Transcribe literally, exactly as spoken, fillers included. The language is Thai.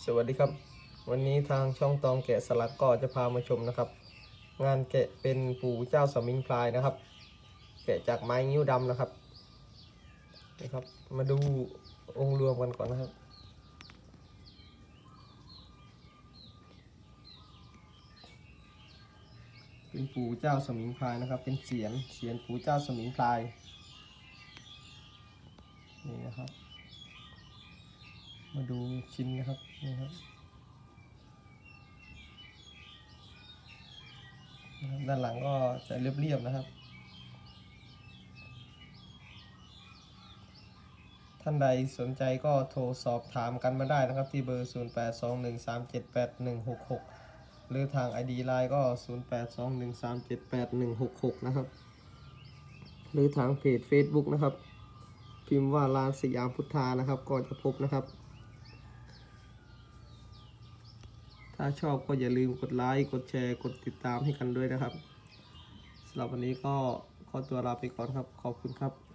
สวัสดีครับวันนี้ทางช่องตองแกะสลักก็จะพามาชมนะครับงานแกะเป็นปู่เจ้าสมิงพรายนะครับแกะจากไม้งิ้วดำนะครับนะครับมาดูองค์รวมกันก่อนนะครับเป็นปู่เจ้าสมิงพรายนะครับเป็นเสียนเสียนปู่เจ้าสมิงพรายนี่นะครับมาดูชิ้นนะครับนี่ครับด้านหลังก็จะเรียบๆนะครับท่านใดสนใจก็โทรสอบถามกันมาได้นะครับที่เบอร์ ศูนย์ แปด สอง หนึ่ง สาม เจ็ด แปด หนึ่ง หก หก หรือทาง ไอ ดี ไลน์ ก็ ศูนย์ แปด สอง หนึ่ง สาม เจ็ด แปด หนึ่ง หก หก นะครับหรือทางเพจ Facebook นะครับพิมพ์ว่าร้านสยามพุทธานะครับก็จะพบนะครับถ้าชอบก็อย่าลืมกดไลค์กดแชร์กดติดตามให้กันด้วยนะครับสำหรับวันนี้ก็ขอตัวลาไปก่อนครับขอบคุณครับ